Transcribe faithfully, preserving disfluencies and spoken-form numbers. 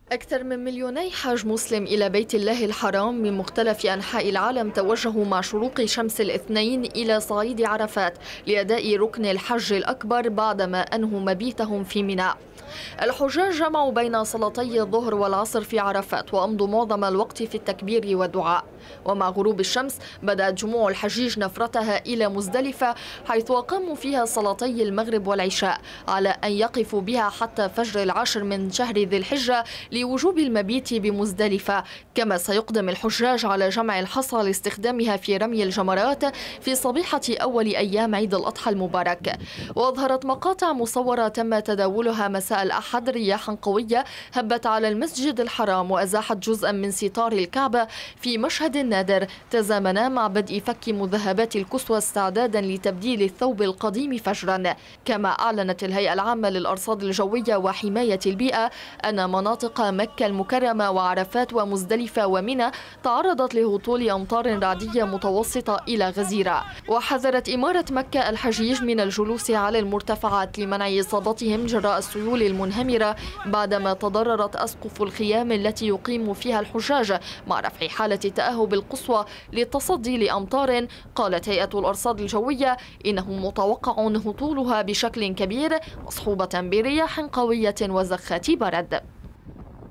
أكثر من مليوني حاج مسلم إلى بيت الله الحرام من مختلف أنحاء العالم توجهوا مع شروق شمس الاثنين إلى صعيد عرفات لأداء ركن الحج الأكبر بعدما أنهوا مبيتهم في منى. الحجاج جمعوا بين صلاتي الظهر والعصر في عرفات وأمضوا معظم الوقت في التكبير والدعاء، ومع غروب الشمس بدأت جموع الحجيج نفرتها إلى مزدلفة حيث أقاموا فيها صلاتي المغرب والعشاء على أن يقفوا بها حتى فجر العاشر من شهر ذي الحجة لوجوب المبيت بمزدلفة. كما سيقدم الحجاج على جمع الحصى لاستخدامها في رمي الجمرات في صبيحة أول أيام عيد الأضحى المبارك. وأظهرت مقاطع مصورة تم تداولها مساء الأحد رياحا قوية هبت على المسجد الحرام وأزاحت جزءا من ستار الكعبة في مشهد نادر تزامن مع بدء فك مذهبات الكسوة استعدادا لتبديل الثوب القديم فجرا. كما أعلنت الهيئة العامة للأرصاد الجوية وحماية البيئة أن مناطق مكة المكرمة وعرفات ومزدلفة ومنى تعرضت لهطول أمطار رعدية متوسطة إلى غزيرة. وحذرت إمارة مكة الحجيج من الجلوس على المرتفعات لمنع إصابتهم جراء السيول المنهمرة بعدما تضررت أسقف الخيام التي يقيم فيها الحجاج مع رفع حالة التأهب القصوى للتصدي لأمطار. قالت هيئة الأرصاد الجوية إنه متوقع هطولها بشكل كبير مصحوبة برياح قوية وزخات برد.